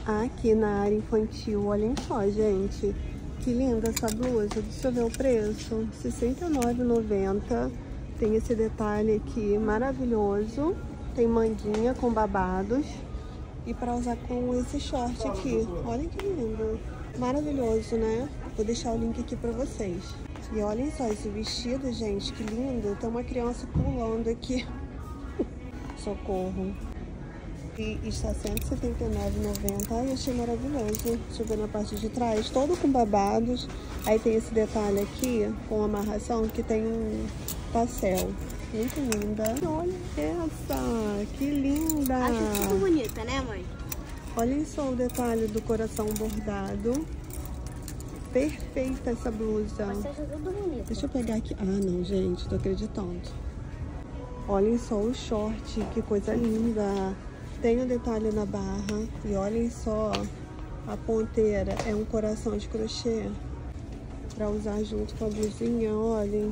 Aqui na área infantil, olhem só, gente. Que linda essa blusa. Deixa eu ver o preço. R$ 69,90. Tem esse detalhe aqui maravilhoso. Tem manguinha com babados. E pra usar com esse short aqui. Olha que lindo. Maravilhoso, né? Vou deixar o link aqui pra vocês. E olhem só esse vestido, gente. Que lindo. Tem uma criança pulando aqui. Socorro. E está R$ 179,90. Ai, achei maravilhoso. Deixa eu ver na parte de trás. Todo com babados. Aí tem esse detalhe aqui, com amarração, que tem um pastel. Muito linda. Olha essa. Que linda. Acho tudo bonita, né, mãe? Olhem só o detalhe do coração bordado. Perfeita essa blusa. Você acha tudo bonito. Deixa eu pegar aqui. Ah, não, gente. Tô acreditando. Olhem só o short. Que coisa linda. Tem um detalhe na barra. E olhem só, a ponteira é um coração de crochê. Pra usar junto com a blusinha, olhem.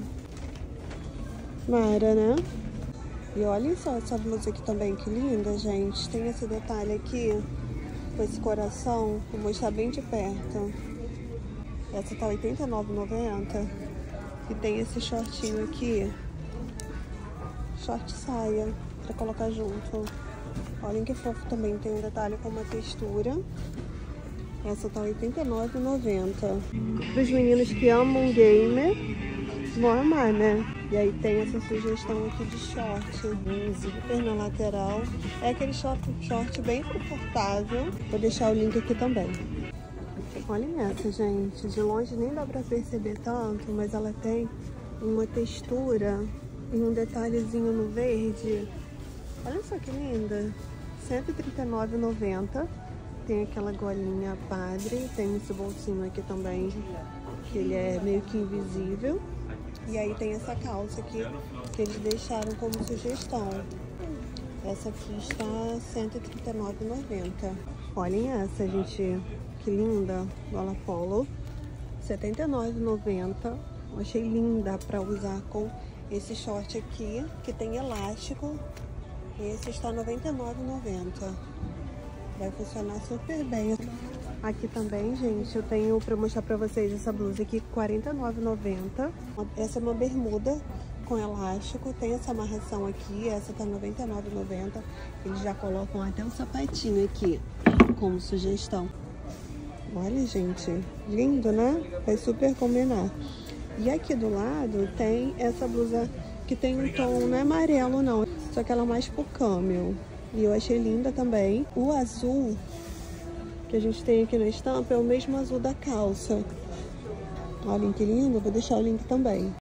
Mara, né? E olhem só essa blusa aqui também, que linda, gente. Tem esse detalhe aqui, com esse coração. Vou mostrar bem de perto. Essa tá R$ 89,90. E tem esse shortinho aqui. Short saia, pra colocar junto. Olhem que fofo também, tem um detalhe com uma textura. Essa tá R$ 89,90. Para os meninos que amam gamer, vão amar, né? E aí tem essa sugestão aqui de short, zíper na lateral. É aquele short bem confortável. Vou deixar o link aqui também. Olhem essa, gente. De longe nem dá pra perceber tanto, mas ela tem uma textura e um detalhezinho no verde. Olha só que linda. R$ 139,90. Tem aquela golinha padre. Tem esse bolsinho aqui também, que ele é meio que invisível. E aí tem essa calça aqui, que eles deixaram como sugestão. Essa aqui está R$ 139,90. Olhem essa, gente. Que linda. Gola polo. R$ 79,90. Achei linda para usar com esse short aqui, que tem elástico. Esse está R$ 99,90. Vai funcionar super bem. Aqui também, gente, eu tenho para mostrar para vocês essa blusa aqui, R$ 49,90. Essa é uma bermuda com elástico. Tem essa amarração aqui, essa tá R$ 99,90. Eles já colocam até um sapatinho aqui, como sugestão. Olha, gente, lindo, né? Vai super combinar. E aqui do lado tem essa blusa que tem um tom, não é amarelo não, só que ela é mais pro câmbio. E eu achei linda também. O azul que a gente tem aqui na estampa é o mesmo azul da calça. Olhem que lindo, vou deixar o link também.